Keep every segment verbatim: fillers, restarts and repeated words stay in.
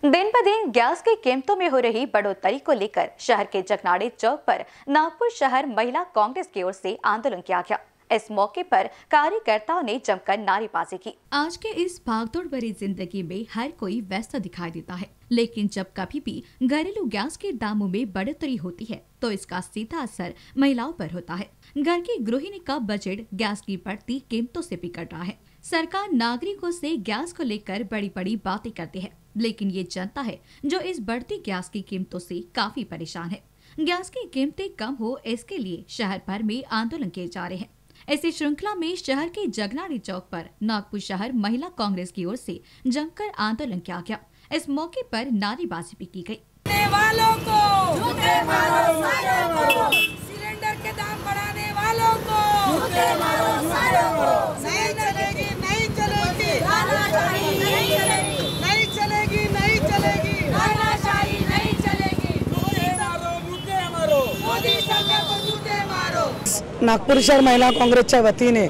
दिन ब दिन गैस की कीमतों में हो रही बढ़ोतरी को लेकर शहर के जगनाड़े चौक पर नागपुर शहर महिला कांग्रेस की ओर से आंदोलन किया गया। इस मौके पर कार्यकर्ताओं ने जमकर नारेबाजी की। आज के इस भागदौड़ भरी जिंदगी में हर कोई व्यस्त दिखाई देता है, लेकिन जब कभी भी घरेलू गैस के दामों में बढ़ोतरी होती है तो इसका सीधा असर महिलाओं पर होता है। घर की गृहिणी का बजट गैस की बढ़ती कीमतों से बिगड़ रहा है। सरकार नागरिकों से गैस को लेकर बड़ी बड़ी बातें करती है, लेकिन ये जनता है जो इस बढ़ती गैस की कीमतों से काफी परेशान है। गैस की कीमतें कम हो, इसके लिए शहर भर में आंदोलन किए जा रहे हैं। इसी श्रृंखला में शहर के जगनाड़ी चौक पर नागपुर शहर महिला कांग्रेस की ओर से जमकर आंदोलन किया गया। इस मौके पर नारेबाजी भी की गई। वालों को झूठे मारो, सारों को सिलेंडर के दाम बढ़ाने वालों को झूठे मारो, सारों को नहीं चलेगी, नहीं चलेगी, तानाशाही नहीं चलेगी, नहीं चलेगी, नहीं चलेगी, तानाशाही नहीं चलेगी। झूठे मारो, झूठे मारो, मोदी सरकार को झूठे मारो। नागपूर शहर महिला काँग्रेसच्या वतीने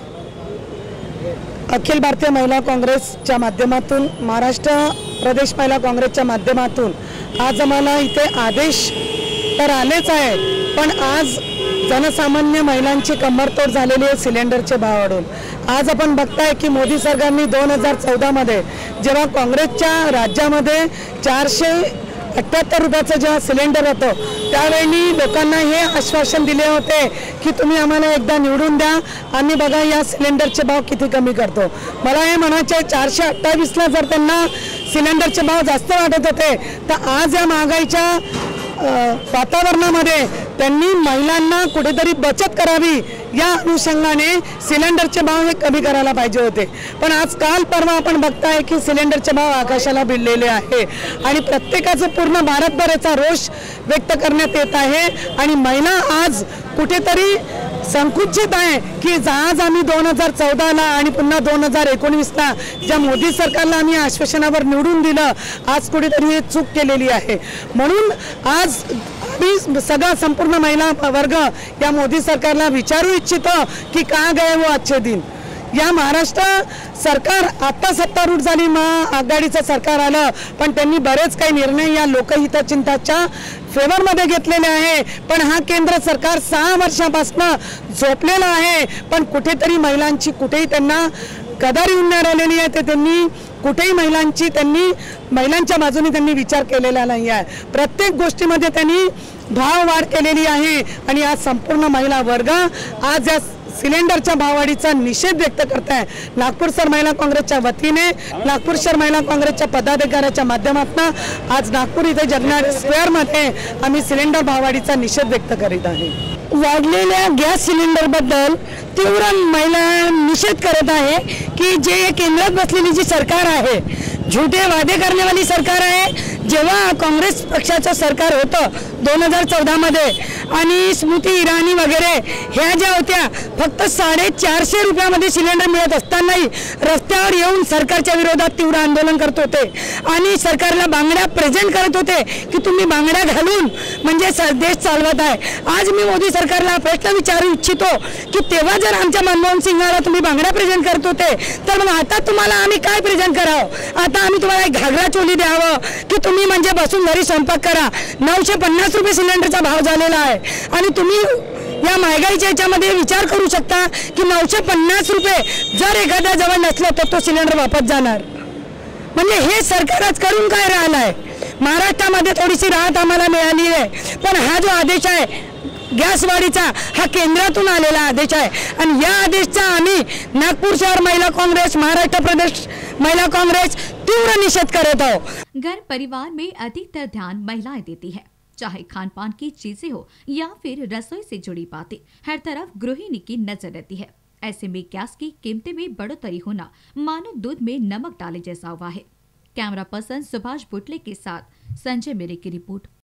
अखिल भारतीय महिला काँग्रेसच्या माध्यमातून महाराष्ट्र प्रदेश महिला काँग्रेसच्या माध्यमातून आज आम्हाला इथे आदेश तर आलेच आहे, पण आज जनसामान्य महिलांची कंबरतोड झालेली आहे सिलेंडरचे भाव वाढून। आज आपण बघताय की मोदी सरकारने दोन हजार चौदा मध्ये जेव्हा काँग्रेसच्या राज्यामध्ये चारशे अठ्ठ्याहत्तर रुपयाचं जेव्हा सिलेंडर होतं त्यावेळी लोकांना हे आश्वासन दिले होते की तुम्ही आम्हाला एकदा निवडून द्या, आम्ही बघा या सिलेंडरचे भाव किती कमी करतो। मला हे म्हणायचे चारशे अठ्ठावीसला जर त्यांना सिलेंडरचे भाव जास्त वाटत होते तर आज या महागाईच्या वातावरणामध्ये त्यांनी महिलांना कुठेतरी बचत करावी या अनुषंगाने सिलेंडरचे भाव हे कमी करायला पाहिजे होते। पण आज काल परवा आपण बघताय की सिलेंडरचे भाव आकाशाला भिडलेले आहे आणि प्रत्येकाचं पूर्ण भारतभर याचा रोष व्यक्त करण्यात येत आहे आणि महिला आज कुठेतरी संकुचित आहे की आज आम्ही दोन हजार चौदाला आणि पुन्हा दोन हजार एकोणवीसला ज्या मोदी सरकारला आम्ही आश्वासनावर निवडून दिलं, आज कुठेतरी हे चूक केलेली आहे। म्हणून आज आम्ही सगळा संपूर्ण महिला वर्ग या मोदी सरकारला विचारू इच्छितो की का गए वो अच्छे दिन। या महाराष्ट्र सरकार आता सत्तारूढ झाली, महाआघाडीचं सरकार आलं, पण त्यांनी बरेच काही निर्णय या लोकहितचिंतनाच्या फेवरमध्ये घेतलेले आहे। पण हा केंद्र सरकार सहा वर्षापासून झोपलेला आहे, पण कुठेतरी महिलांची कुठेही त्यांना कदर येऊन नाही राहिलेली आहे। ते त्यांनी कुठेही महिलांची त्यांनी महिलांच्या बाजूने त्यांनी विचार केलेला नाही आहे। प्रत्येक गोष्टीमध्ये त्यांनी भाव वाढ केलेली आहे आणि आज संपूर्ण महिला वर्ग आज या सिलेंडरच्या भाववाढीचा निषेध व्यक्त करत आहे। नागपूर शहर महिला काँग्रेसच्या वतीने नागपूर शहर महिला काँग्रेसच्या पदाधिकाऱ्याच्या माध्यमातून आज नागपूर इथे जगनाडे स्क्वेअरमध्ये आम्ही सिलेंडर भाववाढीचा निषेध व्यक्त करीत आहे। वाढलेल्या गॅस सिलेंडरबद्दल तीव्र महिला निषेध करत आहे की जे केंद्रात बसलेली जी सरकार आहे, झूठे वादे करण्यावाली सरकार आहे। जेव्हा काँग्रेस पक्षाचं सरकार होतं दोन हजार चौदा मध्ये आणि स्मृती इराणी वगैरे ह्या ज्या होत्या फक्त साडेचारशे रुपयामध्ये सिलेंडर मिळत असतानाही रस्त्यावर येऊन सरकारच्या विरोधात तीव्र आंदोलन करत होते आणि सरकारला बांगड्या प्रेझेंट करत होते की तुम्ही बांगड्या घालून म्हणजे देश चालवत आहे। आज मी मोदी सरकारला प्रश्न विचारू इच्छितो की तेव्हा जर आमच्या मनमोहन सिंगाला तुम्ही बांगड्या प्रेझेंट करत होते तर मग आता तुम्हाला आम्ही काय प्रेझेंट करावं? आता आम्ही तुम्हाला एक घागरा चोली द्यावं की तुम्ही म्हणजे बसून घरी स्वयंपाक करा? नऊशे पन्नास रुपये सिलेंडरचा भाव झालेला आहे आणि तुम्ही या महागाईच्या याच्यामध्ये विचार करू शकता की नऊशे पन्नास रुपये जर एखाद्या जवळ नसलं तर तो सिलेंडर वापस जाणार। म्हणजे हे सरकार आज करून काय राहिलं आहे? महाराष्ट्रामध्ये थोडीशी राहत आम्हाला मिळाली आहे, पण हा जो आदेश आहे गॅस वाढीचा हा केंद्रातून आलेला आदेश आहे आणि या आदेशचा आम्ही नागपूर शहर महिला काँग्रेस, महाराष्ट्र प्रदेश महिला काँग्रेस तीव्र निषेध करत आहोत। घर परिवार में अधिकतर ध्यान महिलाएं देती है, चाहे खान पान की चीजें हो या फिर रसोई से जुड़ी बातें, हर तरफ गृहिणी की नजर रहती है। ऐसे में गैस की कीमतें में बढ़ोतरी होना मानो दूध में नमक डाले जैसा हुआ है। कैमरा पर्सन सुभाष बुटले के साथ संजय मेरे की रिपोर्ट।